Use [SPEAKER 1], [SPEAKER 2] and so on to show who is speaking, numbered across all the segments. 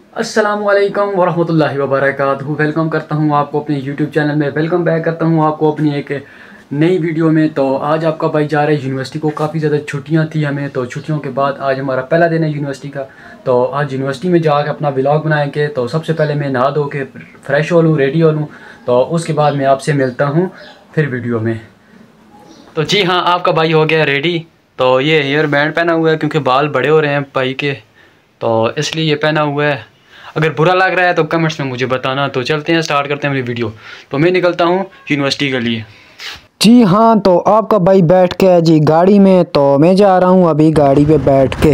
[SPEAKER 1] अस्सलामुअलैकुम वरहमतुल्लाहि वबरकातुहू। वेलकम करता हूँ आपको अपने यूट्यूब चैनल में। वेलकम बैक करता हूँ आपको अपनी एक नई वीडियो में। तो आज आपका भाई जा रहा है यूनिवर्सिटी को। काफ़ी ज़्यादा छुट्टियाँ थी हमें, तो छुट्टियों के बाद आज हमारा पहला दिन है यूनिवर्सिटी का। तो आज यूनिवर्सिटी में जाकर अपना व्लॉग बनाएंगे। तो सबसे पहले मैं नहा धो के फ्रेश हो लूँ, रेडी हो लूँ, तो उसके बाद मैं आपसे मिलता हूँ फिर वीडियो में। तो जी हाँ, आपका भाई हो गया रेडी। तो ये हेयर बैंड पहना हुआ है क्योंकि बाल बड़े हो रहे हैं भाई के, तो इसलिए ये पहना हुआ है। अगर बुरा लग रहा है तो कमेंट्स में मुझे बताना। तो चलते हैं, स्टार्ट करते हैं मेरी वीडियो। तो मैं निकलता हूँ यूनिवर्सिटी के लिए।
[SPEAKER 2] जी हाँ, तो आपका भाई बैठ के है जी गाड़ी में। तो मैं जा रहा हूँ अभी गाड़ी पे बैठ के।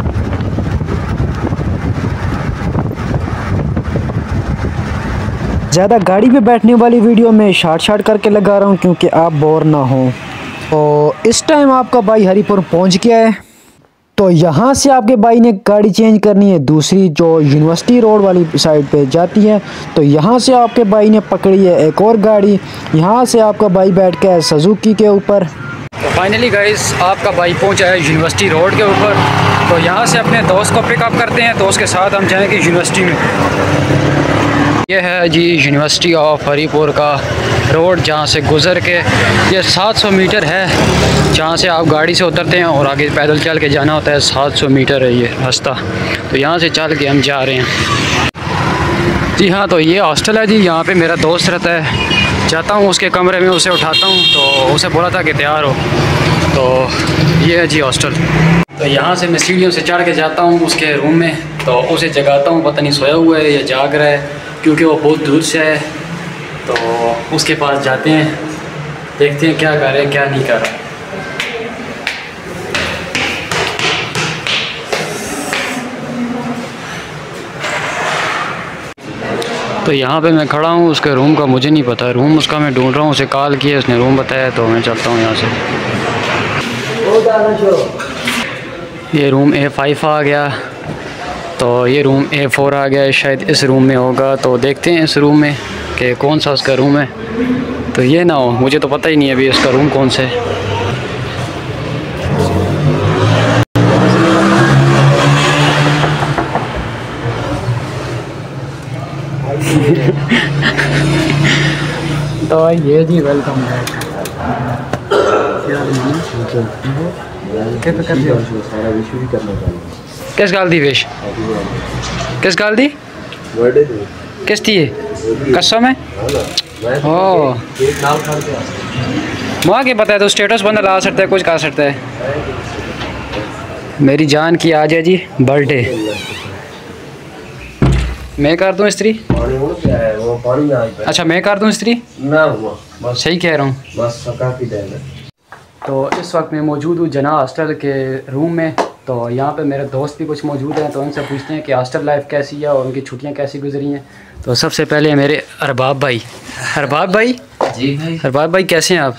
[SPEAKER 2] ज़्यादा गाड़ी पे बैठने वाली वीडियो में शार्ट करके लगा रहा हूँ क्योंकि आप बोर ना हो। तो इस टाइम आपका भाई हरिपुर पहुँच गया है। तो यहाँ से आपके भाई ने गाड़ी चेंज करनी है, दूसरी जो यूनिवर्सिटी रोड वाली साइड पे जाती है। तो यहाँ से आपके भाई ने पकड़ी है एक और गाड़ी। यहाँ से आपका भाई बैठ गया है सुजुकी के ऊपर।
[SPEAKER 1] तो फाइनली गाइस, आपका भाई पहुँचा है यूनिवर्सिटी रोड के ऊपर। तो यहाँ से अपने दोस्त को पिकअप करते हैं, तो उसके साथ हम जाएंगे यूनिवर्सिटी में। यह है जी यूनिवर्सिटी ऑफ हरिपुर का रोड, जहाँ से गुज़र के ये 700 मीटर है जहाँ से आप गाड़ी से उतरते हैं और आगे पैदल चल के जाना होता है। 700 मीटर है ये रास्ता। तो यहाँ से चल के हम जा रहे हैं। जी हाँ, तो ये हॉस्टल है जी, यहाँ पे मेरा दोस्त रहता है। जाता हूँ उसके कमरे में, उसे उठाता हूँ, तो उसे बोला था कि तैयार हो। तो ये है जी हॉस्टल। तो यहाँ से मैं सीढ़ियों से चढ़ के जाता हूँ उसके रूम में। तो उसे जगाता हूँ, पता नहीं सोया हुआ है या जाग रहा है क्योंकि वो बहुत दूर से है। तो उसके पास जाते हैं, देखते हैं क्या कर रहे हैं क्या नहीं कर रहे। तो यहाँ पे मैं खड़ा हूँ, उसके रूम का मुझे नहीं पता, रूम उसका मैं ढूंढ रहा हूँ। उसे कॉल किया, उसने रूम बताया, तो मैं चलता हूँ यहाँ से। ये रूम A5 आ गया, तो ये रूम A4 आ गया, शायद इस रूम में होगा। तो देखते हैं इस रूम में कि कौन सा उसका रूम है। तो ये ना हो, मुझे तो पता ही नहीं है अभी उसका रूम कौन सा है। तो ये जी वेलकम है। किस गाल दी वेश, किस गाल दी, किस थी कसम है। ओ वहाँ के पता है, तो स्टेटस बंदा ला सकता है, कुछ कर सकता है। मेरी जान की आज है जी बर्थडे। मैं कर दूँ स्त्री? अच्छा मैं कर दूँ स्त्री? सही कह रहा हूँ। तो इस वक्त मैं मौजूद हूँ जना हॉस्टल के रूम में। तो यहाँ पे मेरे दोस्त भी कुछ मौजूद हैं, तो उनसे पूछते हैं कि हॉस्टल लाइफ कैसी है और उनकी छुट्टियाँ कैसी गुजरी हैं। तो सबसे पहले मेरे अरबाब भाई। अरबाब भाई जी भाई, अरबाब भाई कैसे हैं आप?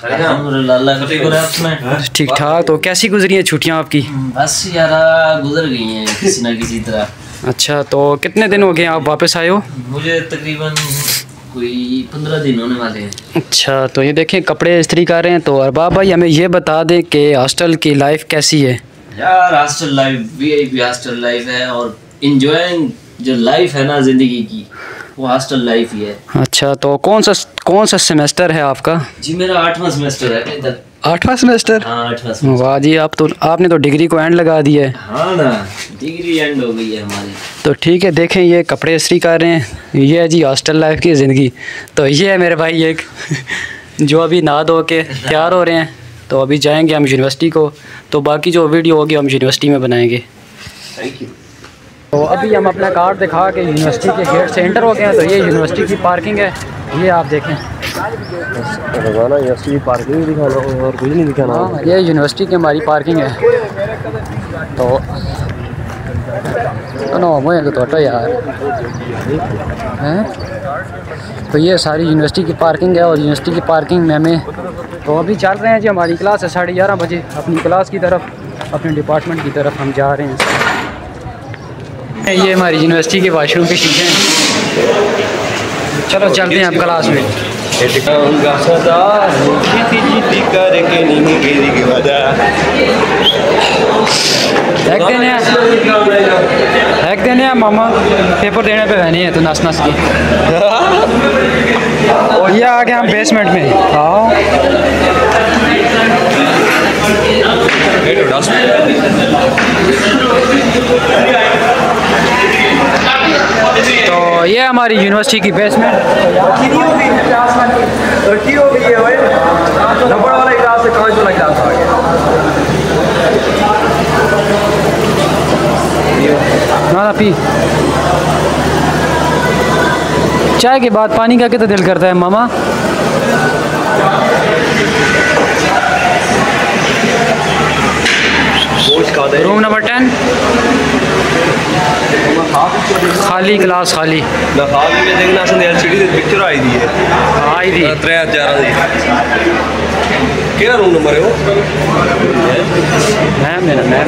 [SPEAKER 1] ठीक ठाक। तो कैसी गुजरी हैं छुट्टियाँ आपकी?
[SPEAKER 3] बस यार गुजर गई हैं किसी ना किसी तरह।
[SPEAKER 1] अच्छा, तो कितने दिन हो गए आप वापस आए हो?
[SPEAKER 3] मुझे तकरीबन कोई 15 दिन होने वाले हैं।
[SPEAKER 1] अच्छा, तो ये देखें कपड़े इस्त्री कर रहे हैं। तो अरबाब भाई हमें ये बता दें कि हॉस्टल की लाइफ कैसी है?
[SPEAKER 3] यार hostel life VIP hostel life है, और इंजॉइंग जो लाइफ है ना ज़िंदगी की, वो हॉस्टल लाइफ ही है।
[SPEAKER 1] अच्छा, तो कौन सा सेमेस्टर है आपका?
[SPEAKER 3] जी मेरा 8वां सेमेस्टर है इधर।
[SPEAKER 1] 8वां सेमेस्टर?
[SPEAKER 3] हाँ 8वां सेमेस्टर।
[SPEAKER 1] वाह जी, आपने तो डिग्री को एंड लगा दिया है।
[SPEAKER 3] हाँ ना, डिग्री एंड हो गई है हमारी।
[SPEAKER 1] तो ठीक है, देखें ये कपड़े इस्त्री कर रहे हैं। ये है जी हॉस्टल लाइफ की ज़िंदगी। तो ये है मेरे भाई एक जो अभी नहा धो के तैयार हो रहे हैं। तो अभी जाएंगे हम यूनिवर्सिटी को। तो बाकी जो वीडियो होगी हम यूनिवर्सिटी में बनाएंगे।
[SPEAKER 3] Thank you.
[SPEAKER 1] तो अभी हम अपना कार्ड दिखा के यूनिवर्सिटी के गेट से एंटर हो गए हैं। तो ये यूनिवर्सिटी की पार्किंग है, ये आप देखें।
[SPEAKER 2] यूनिवर्सिटी पार्किंग दिखाना और कुछ नहीं दिखाना।
[SPEAKER 1] हाँ, ये यूनिवर्सिटी की हमारी पार्किंग है। तो मुझे तो यार हैं। तो ये सारी यूनिवर्सिटी की पार्किंग है, और यूनिवर्सिटी की पार्किंग में हमें तो अभी चल रहे हैं जी, हमारी क्लास है 11:30 बजे। अपनी क्लास की तरफ, अपने डिपार्टमेंट की तरफ हम जा रहे हैं। ये हमारी यूनिवर्सिटी के वाशरूम के शीशे हैं। चलो चलते हैं अब क्लास में। देखते हैं बैग देने हैं मामा, पेपर देने पे बहनी है तो नस नस की। और ये आ गए हम बेसमेंट में। हाँ तो ये हमारी यूनिवर्सिटी की बेसमेंट। ना पी चाय के बाद पानी का कितना दिल करता है मामा। रूम नंबर 10 खाली क्लास खाली
[SPEAKER 4] देखना LCD पिक्चर आई दी है
[SPEAKER 1] आई दी
[SPEAKER 4] 3000 दी केड़ा रूम नंबर है वो
[SPEAKER 1] मैम मेरा मैम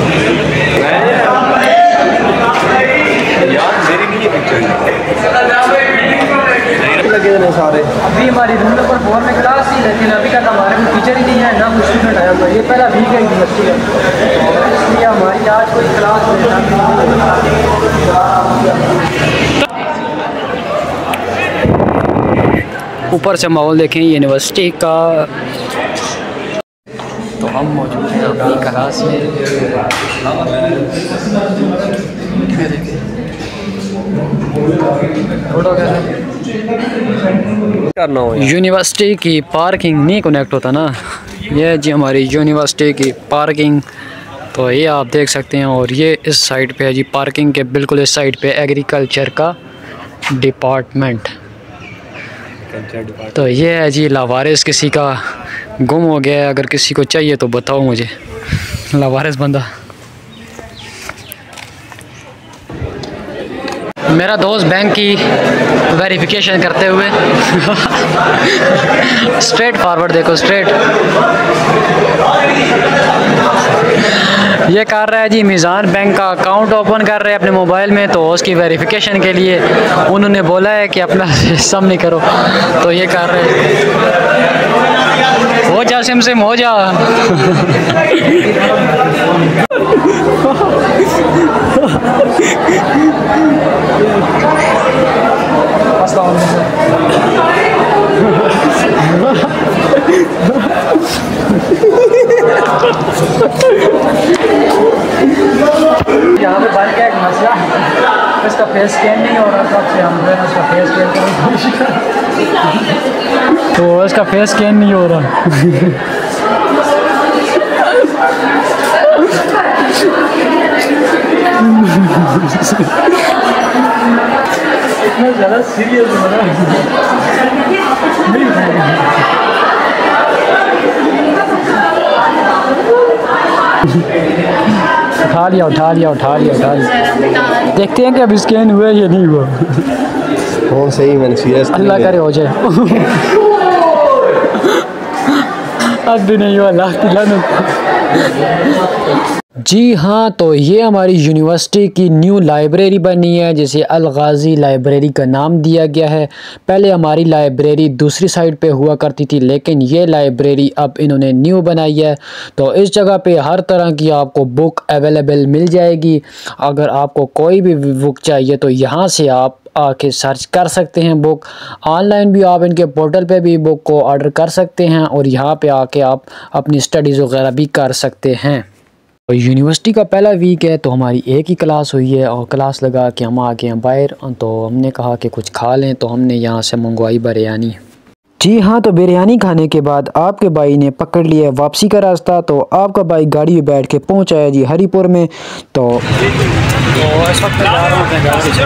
[SPEAKER 4] यार मेरी भी ये पिक्चर लगे हैं सारे।
[SPEAKER 1] अभी हमारी रूम नंबर 4 में क्लास थी, लेकिन अभी तक हमारे को टीचर ही नहीं है ना कुछ स्टूडेंट आया हुआ। ये पहला वीक है यूनिवर्सिटी का, इसलिए हमारी आज कोई क्लास नहीं। ऊपर से माहौल देखें यूनिवर्सिटी का। तो हम मौजूद हैं अपनी क्लास में। यूनिवर्सिटी की पार्किंग नहीं कनेक्ट होता ना। ये जी हमारी यूनिवर्सिटी की पार्किंग, तो ये आप देख सकते हैं। और ये इस साइड पे है जी पार्किंग के बिल्कुल इस साइड पे एग्रीकल्चर का डिपार्टमेंट। तो ये है जी लावारिस, किसी का गुम हो गया है, अगर किसी को चाहिए तो बताओ मुझे। लावारिस बंदा मेरा दोस्त बैंक की वेरिफिकेशन करते हुए स्ट्रेट फॉरवर्ड देखो स्ट्रेट ये कर रहा है जी। मीज़ान बैंक का अकाउंट ओपन कर रहे हैं अपने मोबाइल में, तो उसकी वेरिफिकेशन के लिए उन्होंने बोला है कि अपना सिम नहीं करो, तो ये कर रहे हैं। हो जा सिम हो जा। यहाँ पे बन का एक मसला है, इसका फेस स्कैन नहीं हो रहा, तब से हम इसका फेस स्कैन करने की कोशिश कर, तो इसका फेस स्कैन नहीं हो रहा। इतना ज़्यादा सीरियस हो रहा है। उठा लिया उठा लिया उठा लिया उठा लिया। देखते हैं कि अब स्कैन हुआ या नहीं हुआ।
[SPEAKER 4] फोन सही मैंने सीरियस
[SPEAKER 1] अल्लाह करे हो जाए। अब नहीं हुआ अल्लाह जी हाँ, तो ये हमारी यूनिवर्सिटी की न्यू लाइब्रेरी बनी है, जिसे अल गाज़ी लाइब्रेरी का नाम दिया गया है। पहले हमारी लाइब्रेरी दूसरी साइड पे हुआ करती थी, लेकिन ये लाइब्रेरी अब इन्होंने न्यू बनाई है। तो इस जगह पे हर तरह की आपको बुक अवेलेबल मिल जाएगी। अगर आपको कोई भी बुक चाहिए तो यहाँ से आप आके सर्च कर सकते हैं बुक। ऑनलाइन भी आप इनके पोर्टल पे भी बुक को ऑर्डर कर सकते हैं, और यहाँ पे आके आप अपनी स्टडीज़ वगैरह भी कर सकते हैं। तो यूनिवर्सिटी का पहला वीक है, तो हमारी एक ही क्लास हुई है, और क्लास लगा के हम आ गए हैं बाहर। तो हमने कहा कि कुछ खा लें, तो हमने यहाँ से मंगवाई बिरयानी।
[SPEAKER 2] जी हाँ, तो बिरयानी खाने के बाद आपके भाई ने पकड़ लिया वापसी का रास्ता। तो आपका भाई गाड़ी में बैठ के पहुँचा है जी हरिपुर में। तो
[SPEAKER 1] इस वक्त जा रहा हूं अपने घर से।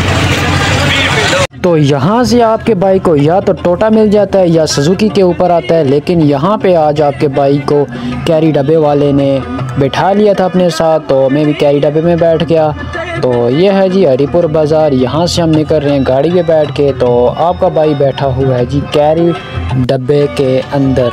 [SPEAKER 2] तो यहाँ से आपके भाई को या तो टोटा मिल जाता है या सुजुकी के ऊपर आता है, लेकिन यहाँ पे आज आपके भाई को कैरी डब्बे वाले ने बैठा लिया था अपने साथ। तो मैं भी कैरी डब्बे में बैठ गया। तो ये है जी हरिपुर बाज़ार, यहाँ से हम निकल रहे हैं गाड़ी पे बैठ के। तो आपका भाई बैठा हुआ है जी कैरी डब्बे के अंदर।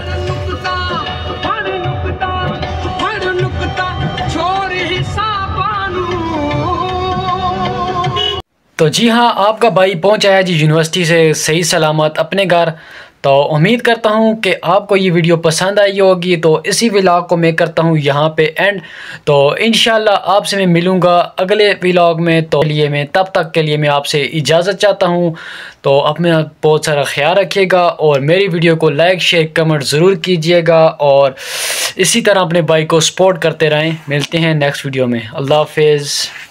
[SPEAKER 2] तो जी हाँ, आपका भाई पहुंच आया जी यूनिवर्सिटी से सही सलामत अपने घर। तो
[SPEAKER 1] तो उम्मीद करता हूँ कि आपको ये वीडियो पसंद आई होगी। तो इसी व्लॉग को मैं करता हूँ यहाँ पे एंड। तो इंशाल्लाह आपसे मैं मिलूँगा अगले व्लॉग में। तो लिए मैं तब तक के लिए मैं आपसे इजाज़त चाहता हूँ। तो अपना बहुत सारा ख्याल रखिएगा और मेरी वीडियो को लाइक शेयर कमेंट ज़रूर कीजिएगा और इसी तरह अपने भाई को सपोर्ट करते रहें। मिलते हैं नेक्स्ट वीडियो में। अल्लाह हाफिज़।